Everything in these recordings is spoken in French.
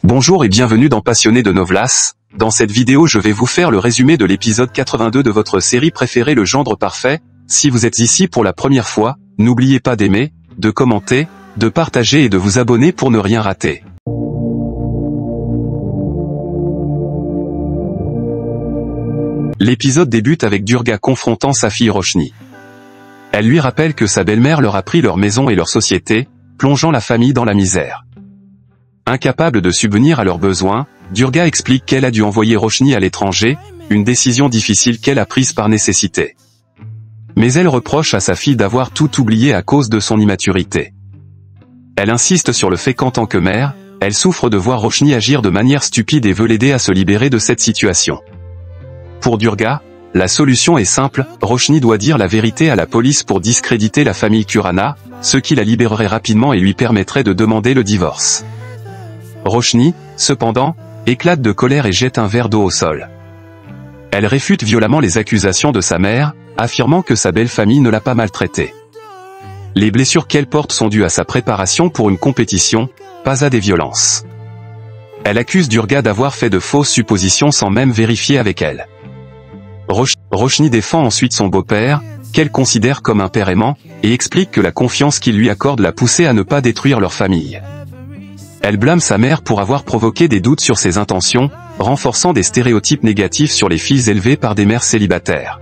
Bonjour et bienvenue dans Passionné de Novlas. Dans cette vidéo je vais vous faire le résumé de l'épisode 82 de votre série préférée Le Gendre Parfait. Si vous êtes ici pour la première fois, n'oubliez pas d'aimer, de commenter, de partager et de vous abonner pour ne rien rater. L'épisode débute avec Durga confrontant sa fille Roshni. Elle lui rappelle que sa belle-mère leur a pris leur maison et leur société, plongeant la famille dans la misère. Incapable de subvenir à leurs besoins, Durga explique qu'elle a dû envoyer Roshni à l'étranger, une décision difficile qu'elle a prise par nécessité. Mais elle reproche à sa fille d'avoir tout oublié à cause de son immaturité. Elle insiste sur le fait qu'en tant que mère, elle souffre de voir Roshni agir de manière stupide et veut l'aider à se libérer de cette situation. Pour Durga, la solution est simple, Roshni doit dire la vérité à la police pour discréditer la famille Khurana, ce qui la libérerait rapidement et lui permettrait de demander le divorce. Roshni, cependant, éclate de colère et jette un verre d'eau au sol. Elle réfute violemment les accusations de sa mère, affirmant que sa belle famille ne l'a pas maltraitée. Les blessures qu'elle porte sont dues à sa préparation pour une compétition, pas à des violences. Elle accuse Durga d'avoir fait de fausses suppositions sans même vérifier avec elle. Roshni défend ensuite son beau-père, qu'elle considère comme un père aimant, et explique que la confiance qu'il lui accorde l'a poussé à ne pas détruire leur famille. Elle blâme sa mère pour avoir provoqué des doutes sur ses intentions, renforçant des stéréotypes négatifs sur les filles élevées par des mères célibataires.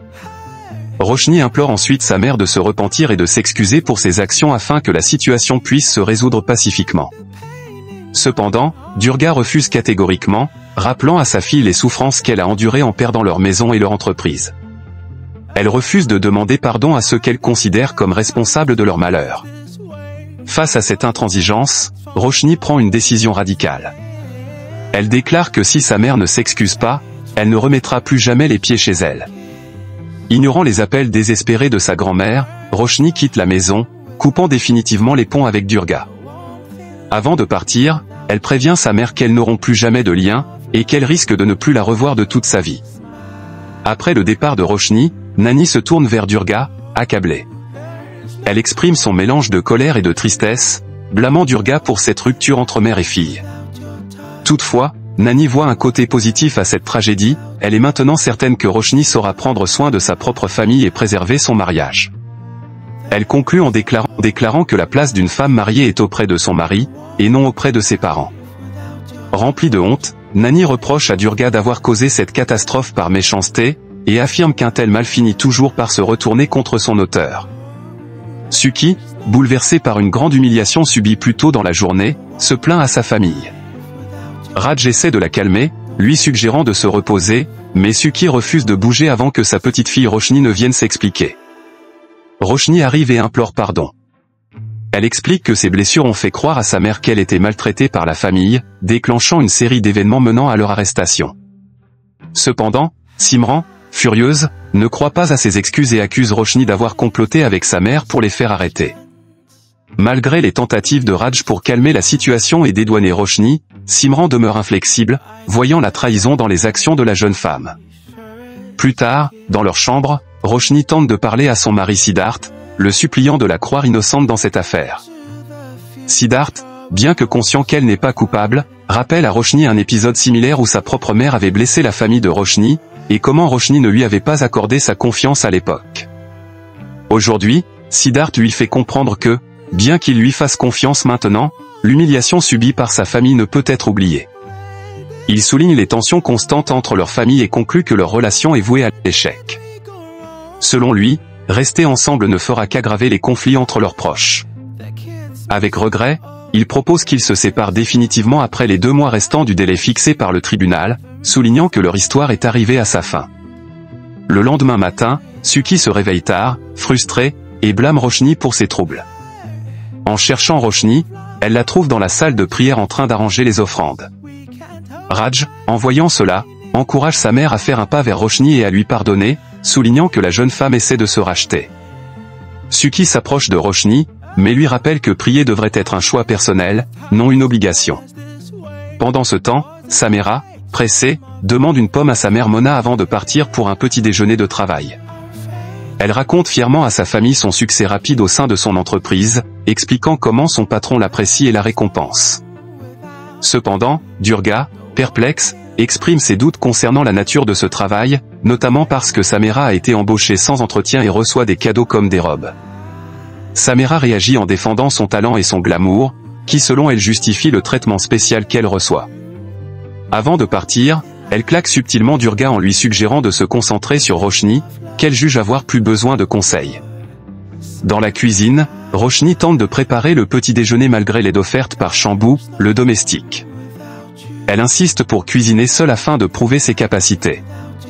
Roshni implore ensuite sa mère de se repentir et de s'excuser pour ses actions afin que la situation puisse se résoudre pacifiquement. Cependant, Durga refuse catégoriquement, rappelant à sa fille les souffrances qu'elle a endurées en perdant leur maison et leur entreprise. Elle refuse de demander pardon à ceux qu'elle considère comme responsables de leur malheur. Face à cette intransigeance, Roshni prend une décision radicale. Elle déclare que si sa mère ne s'excuse pas, elle ne remettra plus jamais les pieds chez elle. Ignorant les appels désespérés de sa grand-mère, Roshni quitte la maison, coupant définitivement les ponts avec Durga. Avant de partir, elle prévient sa mère qu'elles n'auront plus jamais de lien, et qu'elle risque de ne plus la revoir de toute sa vie. Après le départ de Roshni, Nani se tourne vers Durga, accablée. Elle exprime son mélange de colère et de tristesse, blâmant Durga pour cette rupture entre mère et fille. Toutefois, Nani voit un côté positif à cette tragédie, elle est maintenant certaine que Roshni saura prendre soin de sa propre famille et préserver son mariage. Elle conclut en déclarant que la place d'une femme mariée est auprès de son mari, et non auprès de ses parents. Remplie de honte, Nani reproche à Durga d'avoir causé cette catastrophe par méchanceté, et affirme qu'un tel mal finit toujours par se retourner contre son auteur. Suki, bouleversé par une grande humiliation subie plus tôt dans la journée, se plaint à sa famille. Raj essaie de la calmer, lui suggérant de se reposer, mais Suki refuse de bouger avant que sa petite fille Roshni ne vienne s'expliquer. Roshni arrive et implore pardon. Elle explique que ses blessures ont fait croire à sa mère qu'elle était maltraitée par la famille, déclenchant une série d'événements menant à leur arrestation. Cependant, Simran, furieuse, ne croit pas à ses excuses et accuse Roshni d'avoir comploté avec sa mère pour les faire arrêter. Malgré les tentatives de Raj pour calmer la situation et dédouaner Roshni, Simran demeure inflexible, voyant la trahison dans les actions de la jeune femme. Plus tard, dans leur chambre, Roshni tente de parler à son mari Siddharth, le suppliant de la croire innocente dans cette affaire. Siddharth, bien que conscient qu'elle n'est pas coupable, rappelle à Roshni un épisode similaire où sa propre mère avait blessé la famille de Roshni, et comment Roshni ne lui avait pas accordé sa confiance à l'époque. Aujourd'hui, Siddharth lui fait comprendre que, bien qu'il lui fasse confiance maintenant, l'humiliation subie par sa famille ne peut être oubliée. Il souligne les tensions constantes entre leur famille et conclut que leur relation est vouée à l'échec. Selon lui, rester ensemble ne fera qu'aggraver les conflits entre leurs proches. Avec regret, il propose qu'ils se séparent définitivement après les 2 mois restants du délai fixé par le tribunal, soulignant que leur histoire est arrivée à sa fin. Le lendemain matin, Suki se réveille tard, frustrée, et blâme Roshni pour ses troubles. En cherchant Roshni, elle la trouve dans la salle de prière en train d'arranger les offrandes. Raj, en voyant cela, encourage sa mère à faire un pas vers Roshni et à lui pardonner, soulignant que la jeune femme essaie de se racheter. Suki s'approche de Roshni, mais lui rappelle que prier devrait être un choix personnel, non une obligation. Pendant ce temps, Samera, pressée, demande une pomme à sa mère Mona avant de partir pour un petit déjeuner de travail. Elle raconte fièrement à sa famille son succès rapide au sein de son entreprise, expliquant comment son patron l'apprécie et la récompense. Cependant, Durga, perplexe, exprime ses doutes concernant la nature de ce travail, notamment parce que Samira a été embauchée sans entretien et reçoit des cadeaux comme des robes. Samira réagit en défendant son talent et son glamour, qui selon elle justifie le traitement spécial qu'elle reçoit. Avant de partir, elle claque subtilement Durga en lui suggérant de se concentrer sur Roshni, qu'elle juge avoir plus besoin de conseils. Dans la cuisine, Roshni tente de préparer le petit déjeuner malgré l'aide offerte par Shambhu, le domestique. Elle insiste pour cuisiner seule afin de prouver ses capacités.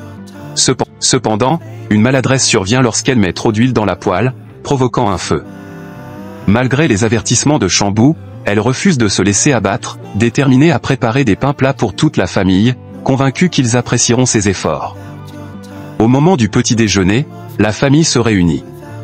Cependant, une maladresse survient lorsqu'elle met trop d'huile dans la poêle, provoquant un feu. Malgré les avertissements de Shambhu, elle refuse de se laisser abattre, déterminée à préparer des pains plats pour toute la famille, convaincue qu'ils apprécieront ses efforts. Au moment du petit déjeuner, la famille se réunit.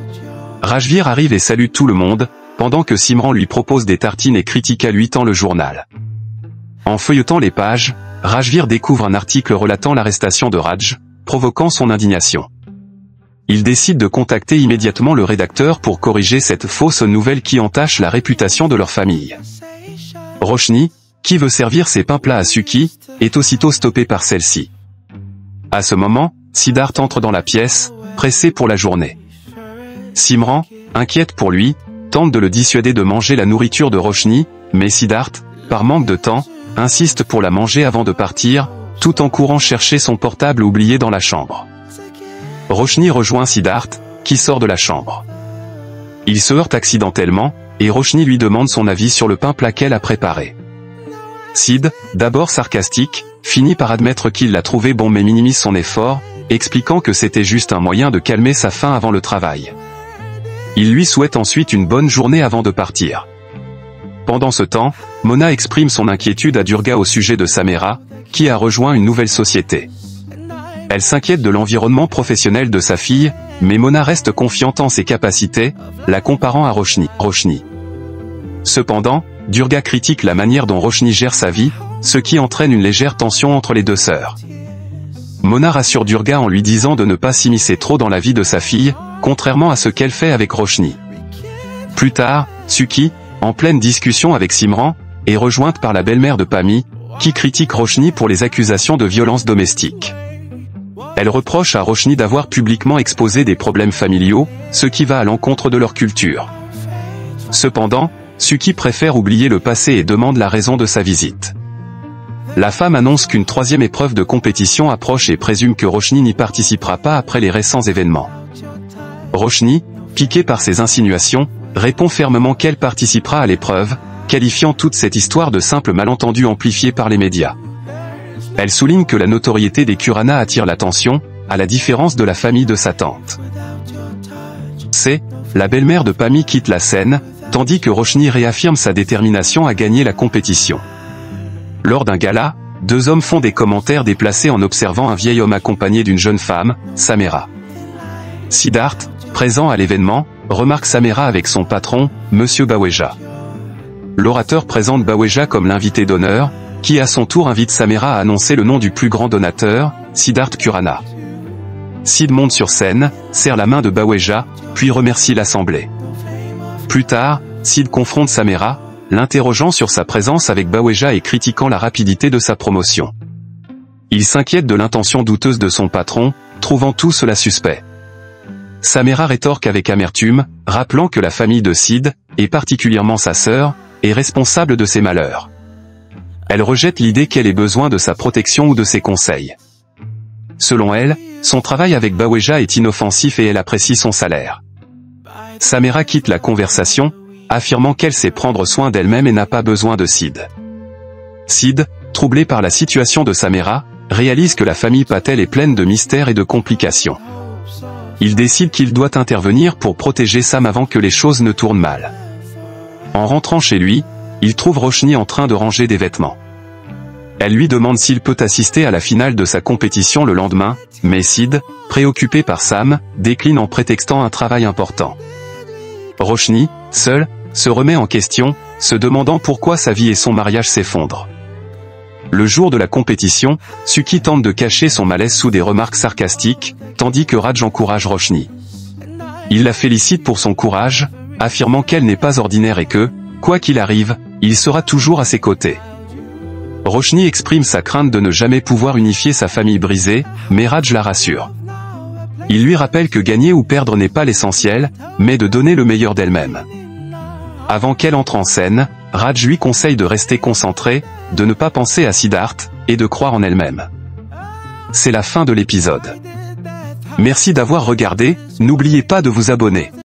Rajvir arrive et salue tout le monde, pendant que Simran lui propose des tartines et critique à lui tant le journal. En feuilletant les pages, Rajvir découvre un article relatant l'arrestation de Raj, provoquant son indignation. Il décide de contacter immédiatement le rédacteur pour corriger cette fausse nouvelle qui entache la réputation de leur famille. Roshni, qui veut servir ses pains plats à Suki, est aussitôt stoppé par celle-ci. À ce moment, Siddharth entre dans la pièce, pressé pour la journée. Simran, inquiète pour lui, tente de le dissuader de manger la nourriture de Roshni, mais Siddharth, par manque de temps, insiste pour la manger avant de partir, tout en courant chercher son portable oublié dans la chambre. Roshni rejoint Siddharth, qui sort de la chambre. Il se heurte accidentellement, et Roshni lui demande son avis sur le pain plat qu'elle a préparé. Sid, d'abord sarcastique, finit par admettre qu'il l'a trouvé bon mais minimise son effort, expliquant que c'était juste un moyen de calmer sa faim avant le travail. Il lui souhaite ensuite une bonne journée avant de partir. Pendant ce temps, Mona exprime son inquiétude à Durga au sujet de Samira, qui a rejoint une nouvelle société. Elle s'inquiète de l'environnement professionnel de sa fille, mais Mona reste confiante en ses capacités, la comparant à Roshni. Cependant, Durga critique la manière dont Roshni gère sa vie, ce qui entraîne une légère tension entre les deux sœurs. Mona rassure Durga en lui disant de ne pas s'immiscer trop dans la vie de sa fille, contrairement à ce qu'elle fait avec Roshni. Plus tard, Suki, en pleine discussion avec Simran, est rejointe par la belle-mère de Pami, qui critique Roshni pour les accusations de violence domestique. Elle reproche à Roshni d'avoir publiquement exposé des problèmes familiaux, ce qui va à l'encontre de leur culture. Cependant, Suki préfère oublier le passé et demande la raison de sa visite. La femme annonce qu'une troisième épreuve de compétition approche et présume que Roshni n'y participera pas après les récents événements. Roshni, piquée par ces insinuations, répond fermement qu'elle participera à l'épreuve, qualifiant toute cette histoire de simple malentendu amplifié par les médias. Elle souligne que la notoriété des Khurana attire l'attention, à la différence de la famille de sa tante. La belle-mère de Pami quitte la scène, tandis que Roshni réaffirme sa détermination à gagner la compétition. Lors d'un gala, deux hommes font des commentaires déplacés en observant un vieil homme accompagné d'une jeune femme, Samira. Siddharth, présent à l'événement, remarque Samira avec son patron, Monsieur Baweja. L'orateur présente Baweja comme l'invité d'honneur, qui à son tour invite Samira à annoncer le nom du plus grand donateur, Siddharth Khurana. Sid monte sur scène, serre la main de Baweja, puis remercie l'assemblée. Plus tard, Sid confronte Samira, l'interrogeant sur sa présence avec Baweja et critiquant la rapidité de sa promotion. Il s'inquiète de l'intention douteuse de son patron, trouvant tout cela suspect. Samira rétorque avec amertume, rappelant que la famille de Sid, et particulièrement sa sœur, est responsable de ses malheurs. Elle rejette l'idée qu'elle ait besoin de sa protection ou de ses conseils. Selon elle, son travail avec Baweja est inoffensif et elle apprécie son salaire. Samira quitte la conversation, affirmant qu'elle sait prendre soin d'elle-même et n'a pas besoin de Sid. Sid, troublé par la situation de Samira, réalise que la famille Patel est pleine de mystères et de complications. Il décide qu'il doit intervenir pour protéger Sam avant que les choses ne tournent mal. En rentrant chez lui, il trouve Roshni en train de ranger des vêtements. Elle lui demande s'il peut assister à la finale de sa compétition le lendemain, mais Sid, préoccupé par Sam, décline en prétextant un travail important. Roshni, seule, se remet en question, se demandant pourquoi sa vie et son mariage s'effondrent. Le jour de la compétition, Suki tente de cacher son malaise sous des remarques sarcastiques, tandis que Raj encourage Roshni. Il la félicite pour son courage, affirmant qu'elle n'est pas ordinaire et que, quoi qu'il arrive, il sera toujours à ses côtés. Roshni exprime sa crainte de ne jamais pouvoir unifier sa famille brisée, mais Raj la rassure. Il lui rappelle que gagner ou perdre n'est pas l'essentiel, mais de donner le meilleur d'elle-même. Avant qu'elle entre en scène, Raj lui conseille de rester concentré, de ne pas penser à Siddharth, et de croire en elle-même. C'est la fin de l'épisode. Merci d'avoir regardé, n'oubliez pas de vous abonner.